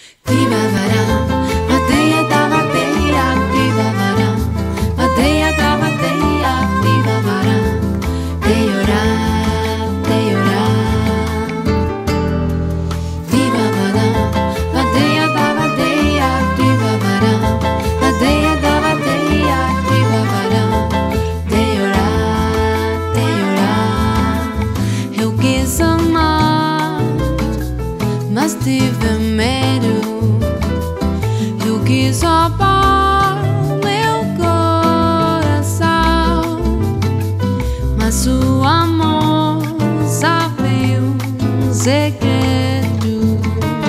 Mas tive medo. Eu quis roubar meu coração, mas o amor sabe um segredo.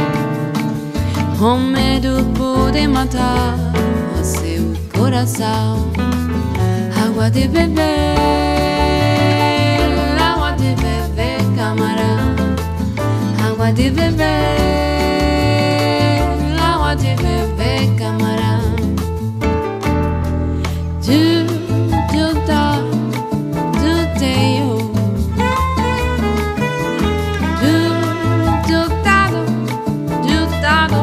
O medo pode matar o seu coração. Água de beber, água de beber, camarada. Água de beber, água de beber, camarada. Do da, do teu, do dado veio, dado,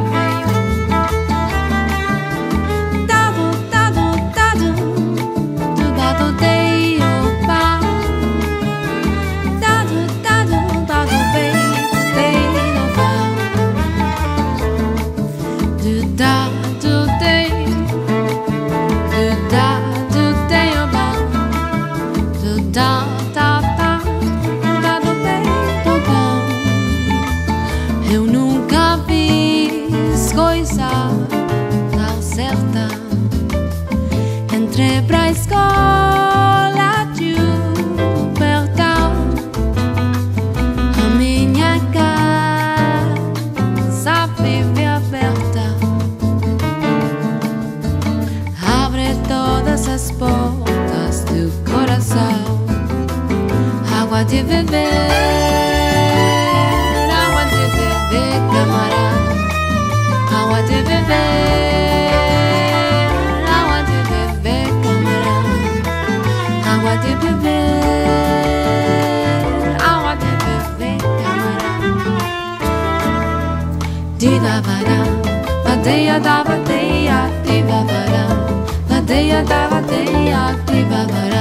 do dado teu, pá, dado veio. Eu nunca fiz coisa tão certa. Entrei pra escola de perdão. A minha casa vive aberta. Abre todas as portas do coração. Água de beber, água de beber, camarada. Água de beber, água de beber, camarada. Água de beber, água de beber, camarada. Diga vará, vadeia da vadeia, diva vará, vadeia da vadeia, diva vará.